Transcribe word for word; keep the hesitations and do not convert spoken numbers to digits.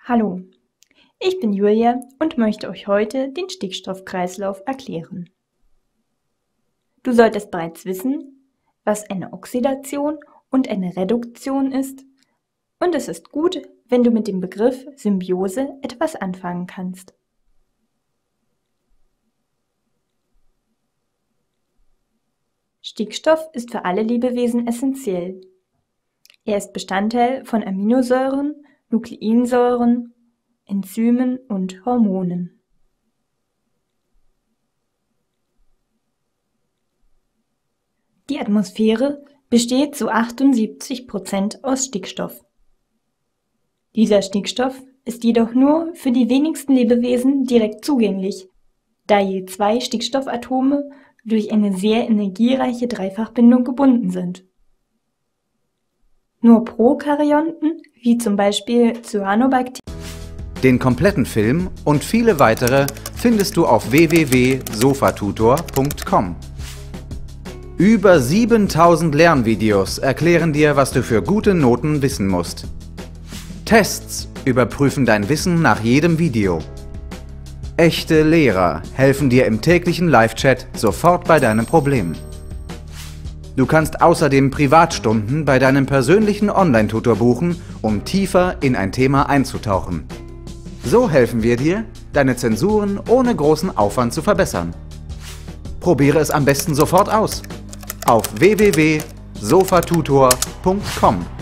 Hallo, ich bin Julia und möchte euch heute den Stickstoffkreislauf erklären. Du solltest bereits wissen, was eine Oxidation und eine Reduktion ist, und es ist gut, wenn du mit dem Begriff Symbiose etwas anfangen kannst. Stickstoff ist für alle Lebewesen essentiell. Er ist Bestandteil von Aminosäuren, Nukleinsäuren, Enzymen und Hormonen. Die Atmosphäre besteht zu achtundsiebzig Prozent aus Stickstoff. Dieser Stickstoff ist jedoch nur für die wenigsten Lebewesen direkt zugänglich, da je zwei Stickstoffatome durch eine sehr energiereiche Dreifachbindung gebunden sind. Nur Prokaryonten, wie zum Beispiel Cyanobakterien. Den kompletten Film und viele weitere findest du auf w w w punkt sofatutor punkt com. Über siebentausend Lernvideos erklären dir, was du für gute Noten wissen musst. Tests überprüfen dein Wissen nach jedem Video. Echte Lehrer helfen dir im täglichen Live-Chat sofort bei deinem Problem. Du kannst außerdem Privatstunden bei deinem persönlichen Online-Tutor buchen, um tiefer in ein Thema einzutauchen. So helfen wir dir, deine Zensuren ohne großen Aufwand zu verbessern. Probiere es am besten sofort aus auf w w w punkt sofatutor punkt com.